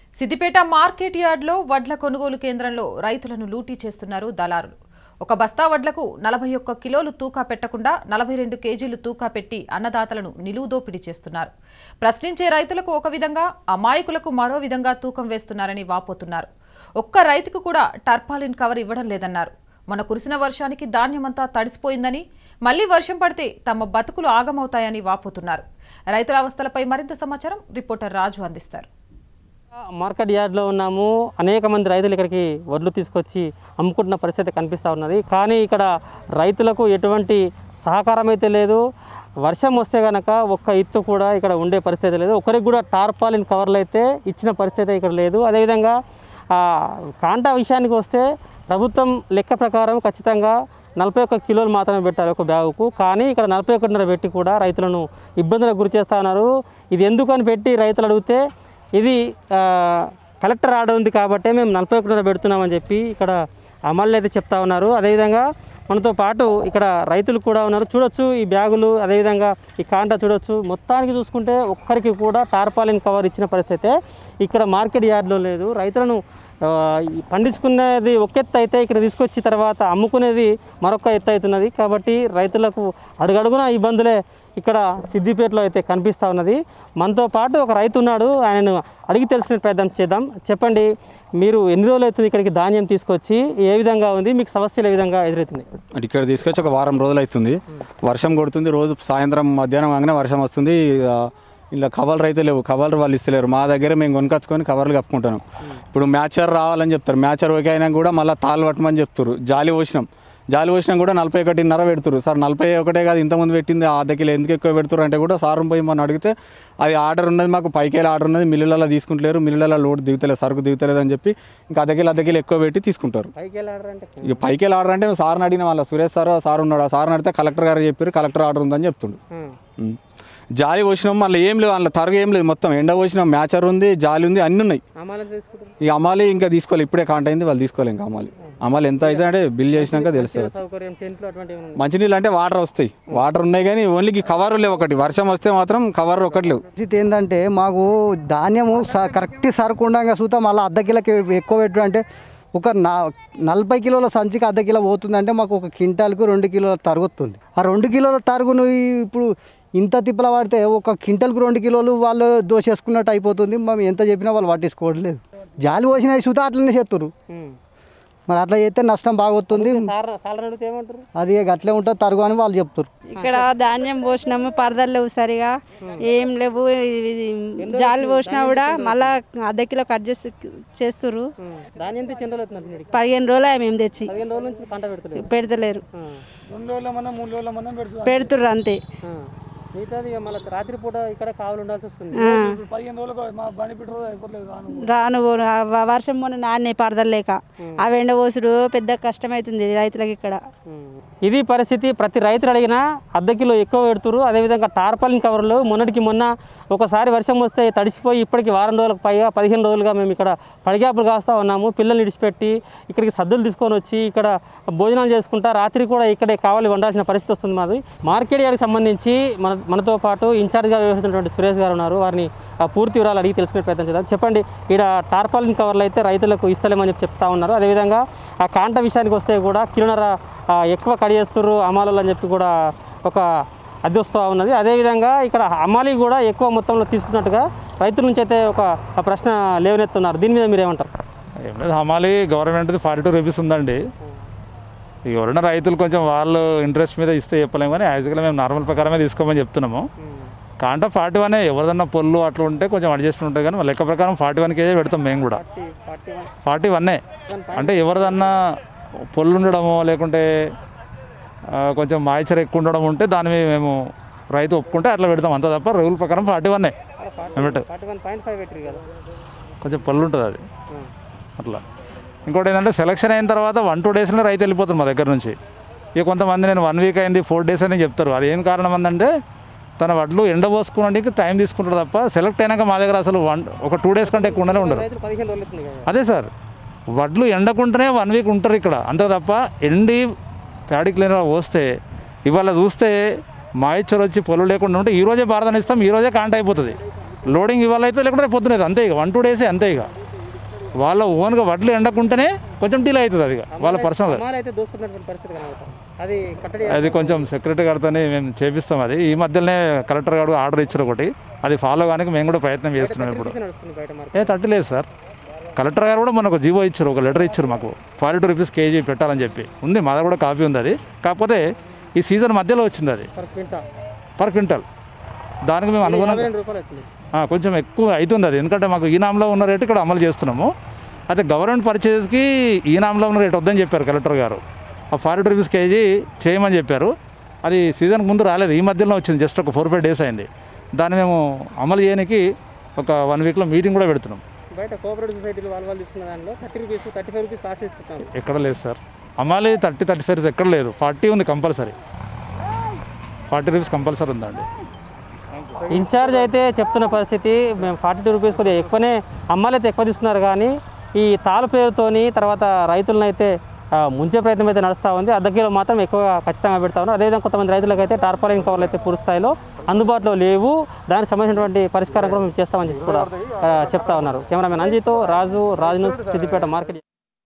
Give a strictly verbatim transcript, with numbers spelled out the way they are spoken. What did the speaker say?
Siddipet market యార్డ్లో వడ్ల కొనుగోలు కేంద్రంలో రైతులను లూటీ చేస్తున్నారు దళారులు. ఒక బస్తా వడ్లకు నలభై ఒక్క కిలోలు తూకా పెట్టకుండా నలభై రెండు కేజీలు తూకా పెట్టి అన్నదాతలను నిలువు దోపిడీ చేస్తున్నారు. ప్రశ్నించే రైతులకు ఒక విధంగా, అమాయకులకు మరో విధంగా తూకం వేస్తున్నారని వాపోతున్నారు. ఒక్క రైతుకు కూడా టర్పాలిన్ కవర్ ఇవ్వడం లేదన్నారు. మన కురిసిన వర్షానికి ధాన్యమంతా తడిసిపోయిందని, మళ్లీ వర్షం పడితే తమ బతుకులు ఆగమవుతాయని వాపోతున్నారు. రైతుల అవస్థలపై మరింత సమాచారం రిపోర్టర్ రాజు అందిస్తారు. మార్కెట్ యార్డ్లో ఉన్నాము. అనేక మంది రైతులు ఇక్కడికి వడ్లు తీసుకొచ్చి అమ్ముకుంటున్న పరిస్థితి కనిపిస్తూ ఉన్నది. కానీ ఇక్కడ రైతులకు ఎటువంటి సహకారం అయితే లేదు. వర్షం వస్తే కనుక ఒక్క ఇత్తు కూడా ఇక్కడ ఉండే పరిస్థితి లేదు. ఒకరికి కూడా టార్పాలిన్ కవర్లు అయితే ఇచ్చిన పరిస్థితి ఇక్కడ లేదు. అదేవిధంగా కాంటా విషయానికి వస్తే ప్రభుత్వం లెక్క ప్రకారం ఖచ్చితంగా నలభై ఒక్క కిలోలు మాత్రమే పెట్టాలి ఒక బ్యాగుకు. కానీ ఇక్కడ నలభై ఒకటిన్నర పెట్టి కూడా రైతులను ఇబ్బందులకు గురి చేస్తూ ఉన్నారు. ఇది ఎందుకని పెట్టి రైతులు అడిగితే ఇది కలెక్టర్ ఆర్డర్ ఉంది కాబట్టి మేము నలభై ఒకటిన్నర పెడుతున్నామని చెప్పి ఇక్కడ అమలు అయితే చెప్తా ఉన్నారు. అదేవిధంగా మనతో పాటు ఇక్కడ రైతులు కూడా ఉన్నారు. చూడొచ్చు ఈ బ్యాగులు, అదేవిధంగా ఈ కాంటా చూడొచ్చు. మొత్తానికి చూసుకుంటే ఒక్కరికి కూడా టార్పాలిన్ కవర్ ఇచ్చిన పరిస్థితి ఇక్కడ మార్కెట్ యార్డ్లో లేదు. రైతులను పండించుకునేది ఒక ఎత్తు అయితే ఇక్కడ తీసుకొచ్చిన తర్వాత అమ్ముకునేది మరొక ఎత్తు అవుతున్నది. కాబట్టి రైతులకు అడుగడుగున ఇబ్బందులే ఇక్కడ సిద్దిపేటలో అయితే కనిపిస్తూ ఉన్నది. మనతో పాటు ఒక రైతు ఉన్నాడు. ఆయనను అడిగి తెలుసుకునే ప్రయత్నం చేద్దాం. చెప్పండి, మీరు ఎన్ని రోజులు అవుతుంది ఇక్కడికి ధాన్యం తీసుకొచ్చి? ఏ విధంగా ఉంది, మీకు సమస్యలు ఏ విధంగా ఎదురవుతుంది? ఇక్కడ తీసుకొచ్చి ఒక వారం రోజులు అవుతుంది. వర్షం కొడుతుంది, రోజు సాయంత్రం మధ్యాహ్నం కాగానే వర్షం వస్తుంది. ఇలా కవర్లు అయితే లేవు, కవర్లు వాళ్ళు ఇస్తలేరు. మా దగ్గర మేము కొనుకొచ్చుకొని కవర్లు కప్పుకుంటాం. ఇప్పుడు మ్యాచర్ రావాలని చెప్తారు, మ్యాచర్ ఓకే అయినా కూడా మళ్ళీ తాళ్ళు పట్టమని చెప్తారు. జాలి పోసినాం, జాలి పోసినా కూడా నలభై ఒకటిన్నర పెడుతురు. సార్ నలభై ఒకటే కాదు, ఇంతకుముందు పెట్టింది అర్ధ కిలో ఎందుకు ఎక్కువ పెడుతురు అంటే కూడా సారం పోయి మనం అడిగితే అది ఆర్డర్ ఉన్నది, మాకు పైకేళ్ళ ఆర్డర్ ఉన్నది, మిల్లులలో తీసుకుంటలేరు, మిల్లులలో లోడ్ దిగుతలేదు, సరుకు దిగుతలేదు అని చెప్పి ఇంకా అర్ధ కిలో అర్ధ కిలో ఎక్కువ పెట్టి తీసుకుంటారు. ఇక పైకేళ్ళ ఆర్డర్ అంటే సార్ని అడిగిన వాళ్ళ సురేష్ సార్ సార్ ఉన్నాడు. ఆ సార్ని అడిగితే కలెక్టర్ గారు చెప్పారు, కలెక్టర్ ఆర్డర్ ఉందని చెప్తుండు. జాలి పోసినాం, మళ్ళీ ఏం లేవు అందులో తరగ ఏం లేదు, మొత్తం ఎండ పోసినాం, మ్యాచర్ ఉంది, జాలి ఉంది, అన్నీ ఉన్నాయి. ఇక అమ్మాలి ఇంకా తీసుకోవాలి, ఇప్పుడే కాంట అయింది, వాళ్ళు తీసుకోవాలి. ఇంకా అమ్మాలి అమ్మాలి ఎంత అయితే అంటే బిల్ చేసినాక తెలుస్తుంది. మంచినీళ్ళు అంటే వాటర్ వస్తాయి, వాటర్ ఉన్నాయి కానీ ఓన్లీ కవర్ లేవు. ఒకటి వర్షం వస్తే మాత్రం కవర్ ఒకటి లేవు. ఏంటంటే మాకు ధాన్యము కరెక్ట్ సరుకుండగా చూద్దాం, మళ్ళీ అర్ధ కిలోకి ఎక్కువ పెట్టు అంటే ఒక నా నలభై కిలోల సంచికి అర్ధ కిలో పోతుందంటే మాకు ఒక క్వింటాల్కు రెండు కిలోల తరుగుతుంది. ఆ రెండు కిలోల తరుగును ఇప్పుడు ఇంత తిప్పల పడితే ఒక క్వింటల్కు రెండు కిలోలు వాళ్ళు దోసేసుకున్నట్టు అయిపోతుంది. మేము ఎంత చెప్పినా వాళ్ళు పట్టించుకోవట్లేదు. జాలి పోసిన చూతా అట్లనే చేస్తారు. మరి అట్లా చేస్తే నష్టం బాగొస్తుంది. అది అట్లే ఉంటుంది తరుగు అని వాళ్ళు చెప్తారు. ఇక్కడ ధాన్యం పోసినాము, పరదలు లేవు సరిగా, ఏం లేవు. జాలి పోసినా కూడా మళ్ళా అర్ధ కిలో కట్ చేసి చేస్తారు. పదిహేను రోజులు మేము తెచ్చి పెడతలేరు, పెడుతుర్రు అంతే. రాత్రిపూట ఇక్కడ కావాలి ఉండాల్సి వస్తుంది. రాను వర్షం మొన్న నాన్నే పరదలు లేక అవి ఎండ పోసుడు పెద్ద కష్టమవుతుంది రైతులకు ఇక్కడ. ఇది పరిస్థితి. ప్రతి రైతులు అడిగినా అర్ధ కిలో ఎక్కువ పెడుతురు. అదేవిధంగా టార్పాలిన్ కవర్లు మొన్నటికి మొన్న ఒకసారి వర్షం వస్తే తడిసిపోయి ఇప్పటికి వారం రోజులకు పైగా పదిహేను రోజులుగా మేము ఇక్కడ పడిగాపులు కాస్తూ ఉన్నాము. పిల్లల్ని విడిచిపెట్టి ఇక్కడికి సద్దులు తీసుకొని వచ్చి ఇక్కడ భోజనాలు చేసుకుంటా రాత్రి కూడా ఇక్కడే కావాలి వండాల్సిన పరిస్థితి వస్తుంది. మాది మార్కెట్ యార్డ్కి సంబంధించి మన మనతో పాటు ఇన్ఛార్జ్గా వ్యవహరిస్తున్నటువంటి సురేష్ గారు ఉన్నారు. వారిని పూర్తి వివరాలు అడిగి తెలుసుకునే ప్రయత్నం చేద్దాం. చెప్పండి, ఇక్కడ టార్పాలిన్ కవర్లు అయితే రైతులకు ఇస్తలేమని చెప్పి చెప్తా ఉన్నారు. అదేవిధంగా ఆ కాంట విషయానికి వస్తే కూడా కిలోన్నర ఎక్కువ కడిగేస్తున్నారు అమ్మాలు అని చెప్పి కూడా ఒక అది వస్తూ ఉన్నది. అదేవిధంగా ఇక్కడ అమ్మాలి కూడా ఎక్కువ మొత్తంలో తీసుకున్నట్టుగా రైతుల నుంచి అయితే ఒక ప్రశ్న లేవనెత్తున్నారు. దీని మీద మీరు ఏమంటారు? ఏం లేదు, హమాలి గవర్నమెంట్ది ఫార్టీ టూ రూపీస్ ఉందండి. ఎవరైనా రైతులు కొంచెం వాళ్ళు ఇంట్రెస్ట్ మీద ఇస్తే చెప్పలేము, కానీ యాక్చువల్గా మేము నార్మల్ ప్రకారమే తీసుకోమని చెప్తున్నాము. కాంట ఫార్టీ వన్, ఎవరిదన్నా పొల్లు అట్లా ఉంటే కొంచెం అడ్జస్ట్మెంట్ ఉంటుంది, కానీ లెక్క ప్రకారం ఫార్టీ వన్ కేజీ పెడతాం మేము కూడా. ఫార్టీ వన్నే అంటే ఎవరిదన్నా పొల్లు ఉండడమో లేకుంటే కొంచెం మాయిచర్ ఎక్కువ ఉండడం ఉంటే దాని మీద మేము రైతు ఒప్పుకుంటే అట్లా పెడతాం, అంత తప్ప రూల్ ప్రకారం ఫార్టీ వన్నే పెట్టు. కొంచెం పళ్ళు ఉంటుంది అది అట్లా. ఇంకోటి ఏంటంటే సెలక్షన్ అయిన తర్వాత వన్ టూ డేస్లో రైతు వెళ్ళిపోతారు మా దగ్గర నుంచి. ఇక కొంతమంది నేను వన్ వీక్ అయింది ఫోర్ డేస్ అని చెప్తారు. అది ఏం కారణం ఏంటంటే తన వడ్లు ఎండబోసుకోవడానికి టైం తీసుకుంటారు తప్ప సెలెక్ట్ అయినాక మా దగ్గర అసలు వన్ ఒక టూ డేస్ కంటే ఎక్కువ ఉండనే ఉండరు. అదే సార్, వడ్లు ఎండకుంటేనే వన్ వీక్ ఉంటారు ఇక్కడ, అంతే తప్ప ఎండి ప్యాడీ క్లీనర్ వస్తే ఇవాళ చూస్తే మాయిశ్చర్ వచ్చి పొలం లేకుండా ఉంటే ఈరోజే భారతని ఇస్తాం, ఈరోజే కాంట అయిపోతుంది. లోడింగ్ ఇవాళ అయితే లేకుంటే పొద్దునేది అంతే, ఇక వన్ టూ డేసే అంతే ఇక. వాళ్ళ ఓన్గా వడ్లు ఎండకుంటేనే కొంచెం డిలే అవుతుంది అది వాళ్ళ పర్సనల్ అది కొంచెం సెక్యూరిటీ గారితోనే మేము చేపిస్తాం. అది ఈ మధ్యలోనే కలెక్టర్ గారు ఆర్డర్ ఇచ్చారు ఒకటి, అది ఫాలో కానీ మేము కూడా ప్రయత్నం చేస్తున్నాం. ఇప్పుడు ఏ థర్టీ లేదు సార్, కలెక్టర్ గారు కూడా మనకు జీవో ఇచ్చారు, ఒక లెటర్ ఇచ్చారు మాకు ఫార్టీ టూ రూపీస్ కేజీ పెట్టాలని చెప్పి ఉంది. మా దగ్గర కూడా కాపీ ఉంది. అది కాకపోతే ఈ సీజన్ మధ్యలో వచ్చింది అది పర్ క్వింటల్. దానికి మేము అనుగుణంగా కొంచెం ఎక్కువ అవుతుంది అది, ఎందుకంటే మాకు ఈనాంలో ఉన్న రేటు ఇక్కడ అమలు చేస్తున్నాము. అయితే గవర్నమెంట్ పర్చేజ్కి ఈనాంలో ఉన్న రేటు వద్దని చెప్పారు కలెక్టర్ గారు, ఆ ఫార్టీ టూ రూపీస్ కేజీ చేయమని చెప్పారు. అది సీజన్కి ముందు రాలేదు, ఈ మధ్యలో వచ్చింది, జస్ట్ ఒక ఫోర్ ఫైవ్ డేస్ అయింది. దాన్ని మేము అమలు చేయడానికి ఒక వన్ వీక్లో మీటింగ్ కూడా పెడుతున్నాం. బయట కోఆపరేటివ్ సొసైటీలు వాళ్ళు వాళ్ళు తీసుకున్న దానిలో thirty rupees thirty five rupees cost తీసుకుంటాం. ఎక్కడ లేదు సార్, అమ్మాలి థర్టీ థర్టీ ఫైవ్ రూపీస్ ఎక్కడ లేదు, ఫార్టీ ఉంది కంపల్సరీ, ఫార్టీ రూపీస్ కంపల్సరీ ఉందండి. ఇన్ఛార్జ్ అయితే చెప్తున్న పరిస్థితి మేము ఫార్టీ టూ రూపీస్ కొద్దిగా ఎక్కువనే అమ్మాలి అయితే ఎక్కువ తీసుకున్నారు, కానీ ఈ తాలు పేరుతోని తర్వాత రైతులను అయితే ముంచే ప్రయత్నం అయితే నడుస్తూ ఉంది. అర్ధ కిలో మాత్రం ఎక్కువగా ఖచ్చితంగా పెడతా ఉన్నారు. అదేవిధంగా కొంతమంది రైతులకు అయితే టార్పాలిన్ కవర్లు అయితే పూర్తి స్థాయిలో అందుబాటులో లేవు, దానికి సంబంధించినటువంటి పరిష్కారం కూడా మేము చేస్తామని చెప్పి కూడా చెప్తా ఉన్నారు. కెమెరామెన్ అంజితో రాజు, రాజ్ న్యూస్, సిద్దిపేట మార్కెట్.